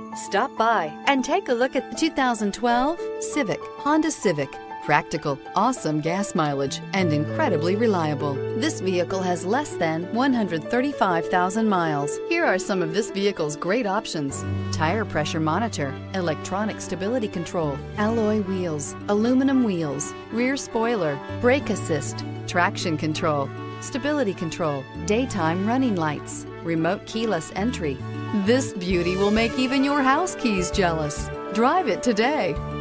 Stop by and take a look at the 2012 Civic, Honda Civic. Practical, awesome gas mileage, and incredibly reliable. This vehicle has less than 135,000 miles. Here are some of this vehicle's great options: tire pressure monitor, electronic stability control, alloy wheels, aluminum wheels, rear spoiler, brake assist, traction control, stability control, daytime running lights, remote keyless entry. This beauty will make even your house keys jealous. Drive it today.